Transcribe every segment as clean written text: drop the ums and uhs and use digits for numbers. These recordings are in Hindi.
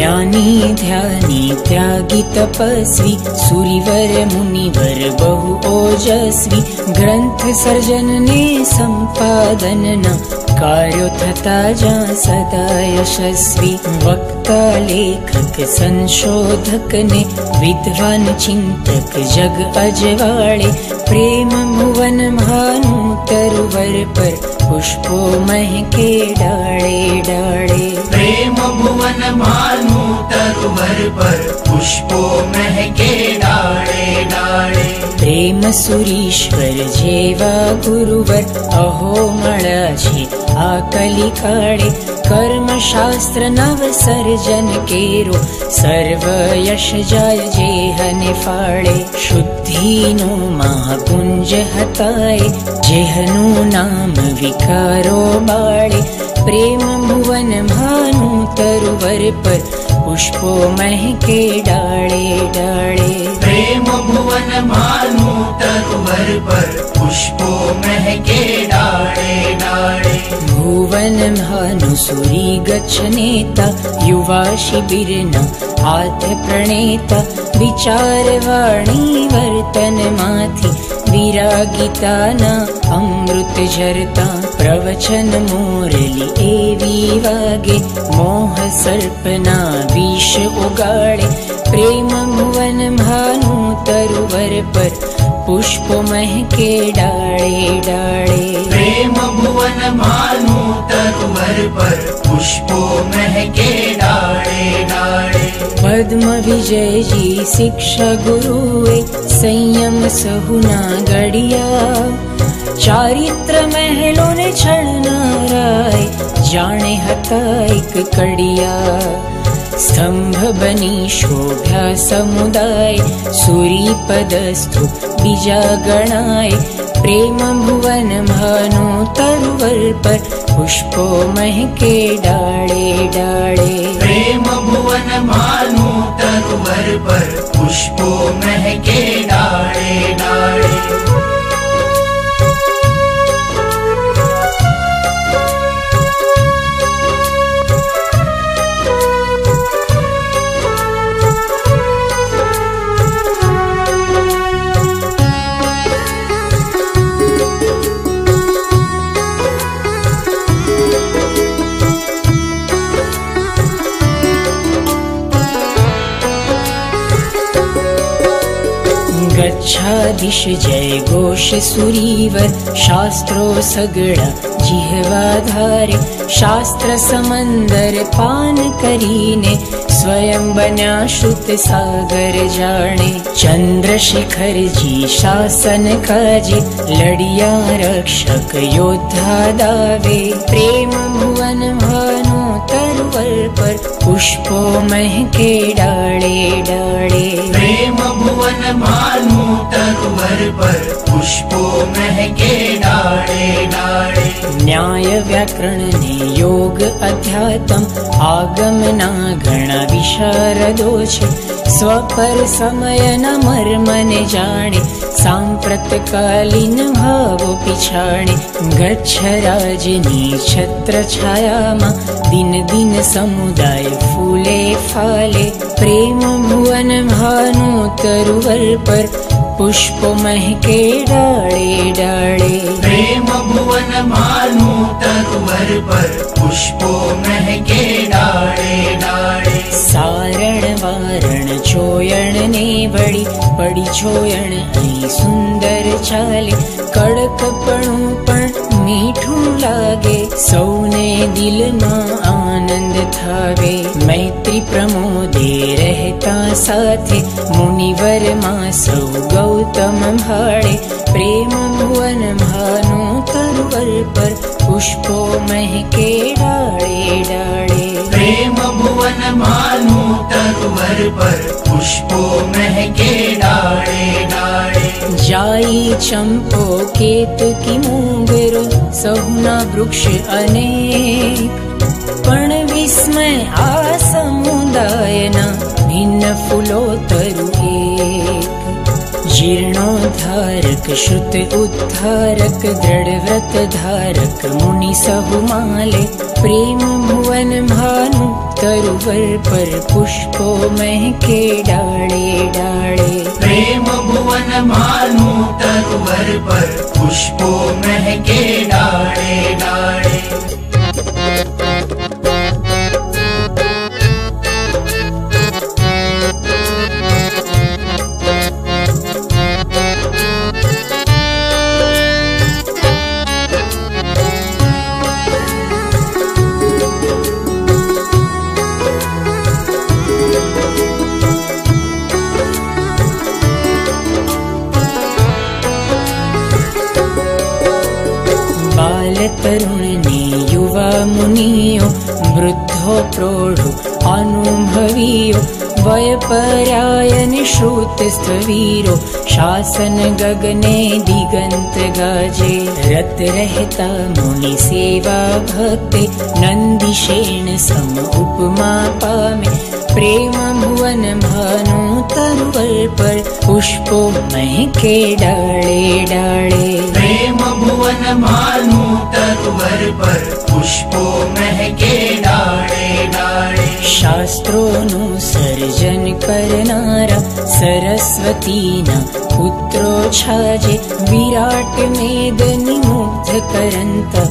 ज्ञानी ध्यानी त्यागी तपस्वी सूरीवर मुनिवर बहु ओजस्वी ग्रंथ सर्जन ने संपादन न कार्यो थता जा सदा यशस्वी वक्ता लेखक संशोधक ने विद्वान चिंतक जग अजवाड़े प्रेम भुवन भानु तरुवर पर पुष्पो महके डाले डाले प्रेम भुवन भानु तरुवर पर पुष्पो महके डाले डाले प्रेम सुरीश्वर जेवा गुरुवर अहो मळा छे आ कलिकाळे कर्म शास्त्र नव सर्जन केरो सर्व यश जाय जेहने फाळे शुद्धि नो महापुंज हताय जेहनु नाम विकारो बाळे प्रेम भुवन भानु तरुवर पर पुष्पो महके डाले डाले प्रेम भुवन भानु तरुवर पर पुष्पो महके डाले डाले भुवन भानु सुरी गच्छनेता युवा शिबिरना हाथ प्रणेता विचार वाणी वर्तन माथी विरागिताना अमृत झरता प्रवचन मोरली एवी वागे मोह सर्पना विष उगाड़े प्रेम भुवन भानु तरुवर पर पुष्पो महके डाले डाले प्रेम भुवन भानु तरुवर पर पुष्पो महके डाले डाले पद्म विजय जी शिक्षा गुरुए संयम सहुना गड़िया चारित्र महलों ने छड़नाराय जाने हता एक कड़िया स्तंभ बनी शोभा समुदाय सूरी पदस्थु बीजा गणाय प्रेम भुवन भानु तरुवर पर पुष्पो महके डाले डाले प्रेम भुवन भानु तरुवर पर पुष्पो महके डाले डाले गच्छादिश जय घोष सुरीवर शास्त्रो सगड़ा जिह्वाधारे शास्त्र समंदर पान करीने स्वयं बन्या श्रुत सागर जाने चंद्रशेखर जी शासन काजे लड़िया रक्षक योद्धा दावे प्रेम भुवन भानु तरुवर पर पुष्पो महके डाले डाले प्रेम भुवन भानु तरुवर पर पुष्पो महके डाले डाले न्याय व्याकरण ने योग अध्यात्म आगम ना गण विशारदो छे स्वपर समय न मर्म ने जाने सांप्रतकालीन भावो पिछाणे गच्छ राजनी छत्र छाया मा दिन दिन समुदाय फूले फाले प्रेम भुवन भानु तरुवर पर पुष्पो महके डाले डाले प्रेम भुवन भानु तरुवर पर पुष्पो महके डाले डाले सारण वारण चोयण ने बड़ी बड़ी छोयण आई सुंदर चाले कड़कपणु पण मीठू लागे सौने दिल में आनंद थावे मैत्री प्रमोदे रहता साथे मुनिवर मां सौ गौतम भाड़े प्रेम भुवन भानु तरुवर पर पुष्पो महके डाले डाले प्रेम भुवन भानु तरुवर पर पुष्पो महके डाले डाले जाई चंपो केतकी मूंगरो सहुना वृक्ष अनेक पण विस्मय आ समुदायना भिन्न फूलो तरु एक जीर्णोद्धारक श्रुत उद्धारक दृढ़ व्रत धारक मुनि सहु माले प्रेम भुवन भानु तरु तरुवर पर पुष्पों महके डाले डाले। प्रेम भुवन भानु तरुवर पर पुष्पों महके डाले डाले। तरुण ने युवा मुनियो वृद्धो प्रौढ़ो अनुभवियो वयपरायण श्रुत स्थवीरो शासन गगने दिगंत गाजे। रत रहता मुनि सेवा भक्ते नंदिशेन सम उपमा पामे। प्रेम भुवन भानु तरुवर पर पुष्पों महके डाले डाले। प्रेम भुवन भानु तरुवर पर पुष्पों महके डाले डाले। शास्त्रोनु सर्जन करनारा सरस्वती न पुत्रो छाजे। विराट मेदनि मुग्ध करंता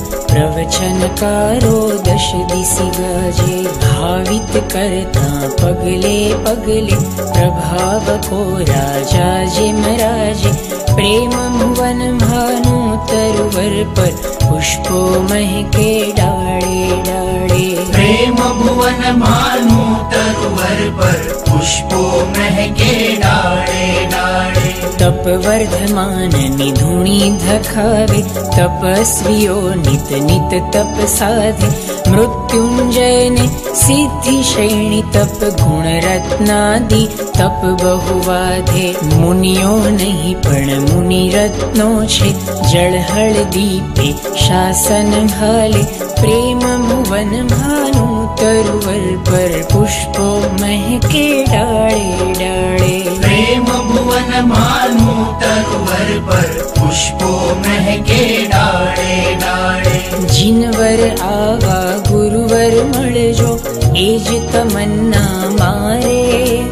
प्रवचनकारो दश दिशि गाजे। भावित करता पगले पगले प्रभाव को राजा जे महाराजे। प्रेम भुवन भानु तरुवर पर पुष्पों महके डाले डाले। प्रेम भुवन भानु तरुवर पर पुष्पों महके डाले डाले। तप वर्धमान निधुनी धखावे तपस्वियो नित नित तप साधे। मृत्युंजय ने सिद्धि श्रेणी तप गुण रत्नादि तप बहुवाधे। मुनियो नहीं पण मुनि रत्नो छे जड़हळ दीपे शासन भाले। प्रेम भुवन भानु तरुवर पर पुष्पों महके डाले डाले। प्रेम भुवन भानु तरुवर पर पुष्पों महके डाले डाले। जिनवर आवा गुरुवर मळजो एज तमन्ना मारे।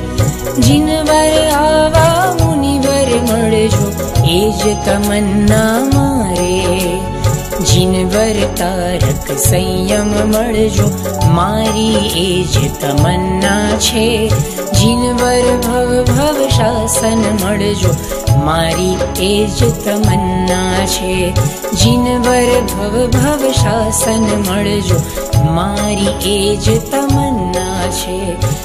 जिनवर आवा मुनिवर मळजो एज तमन्ना मारे। जिनवर तारक संयम मळजो मारी एज तमन्ना छे। जिनवर भव भव शासन मळजो मारी एज तमन्ना छे। जिनवर भव भव शासन मळजो मारी एज तमन्ना छे।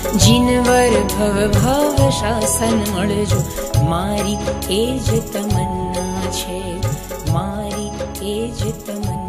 जिनवर भव भव शासन मळजो मारी एज तमन्ना छे। मारी एज तमन्ना।